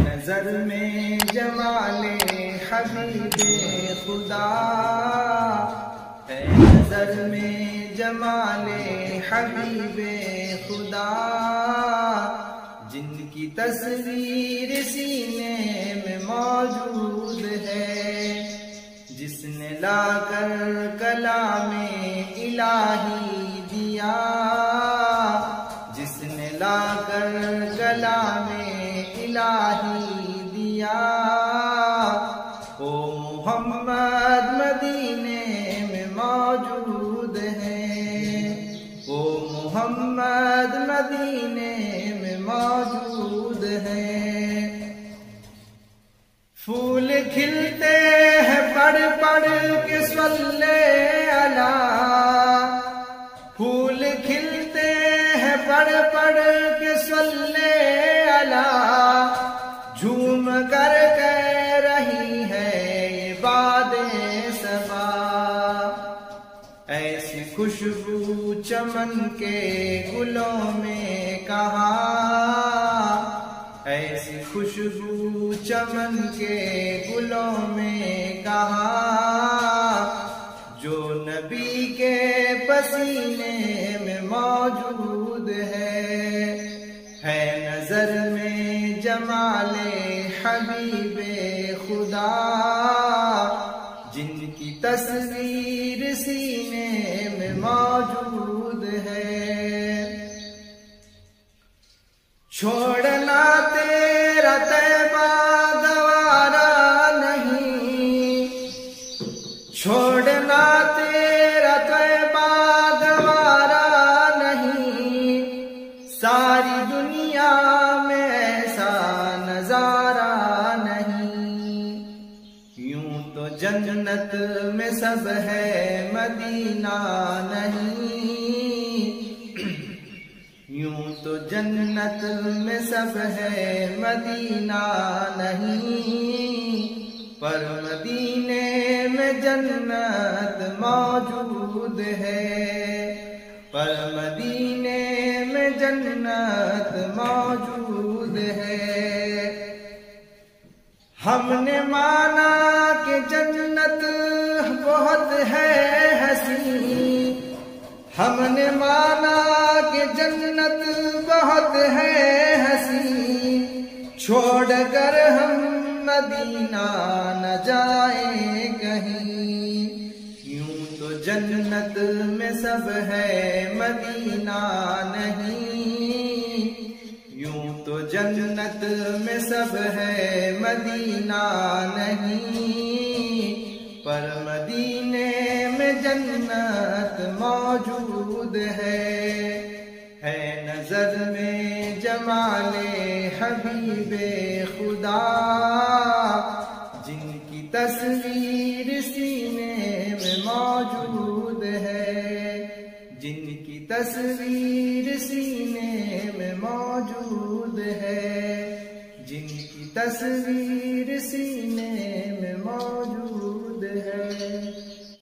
نظر میں جمال حبیب خدا، ہے نظر میں جمال حبیب خدا، جن کی تصویر سینے میں موجود ہے، جس نے لا کر کلام الہی دیا، جس نے لا کر کلام الہی دیا، وہ محمد مدینے میں موجود ہیں، وہ محمد مدینے میں موجود ہیں۔ پھول کھلتے ہیں پڑھ پڑھ کے صلی علی، پھول کھلتے ہیں پڑھ پڑھ کے صلی علی، جھوم کر کہہ رہی ہے یہ باد صبا، ایسی خوشبو چمن کے گلوں میں کہاں، ایسی خوشبو چمن کے گلوں میں کہاں، جو نبی کے پسینے میں موجود ہے نظر میں جمال حبیب خدا، جن کی تصویر سینے میں موجود ہے۔ چھوڑنا تیرا طیبہ گوارا نہیں، چھوڑنا تیرا طیبہ گوارا نہیں، ساری دنیا میں ایسا نظارہ نہیں، یوں تو جنت میں سب ہے مدینہ نہیں، یوں تو جنت میں سب ہے مدینہ نہیں، پر مدینے میں جنت موجود ہے، پر مدینے میں جنت موجود ہے۔ ہم نے مانا کہ جنت بہت ہے حسین، ہم نے مانا کہ جنت بہت ہے حسین، چھوڑ کر ہم مدینہ نہ جائیں کہیں، یوں تو جنت میں سب ہے مدینہ نہیں، یوں تو جنت میں سب ہے مدینہ نہیں، پر مدینے میں جنت موجود ہے نظر میں جمال حبیب خدا، جن کی تصویر سینے میں موجود ہے، جن کی تصویر سینے میں موجود ہے، جن کی تصویر سینے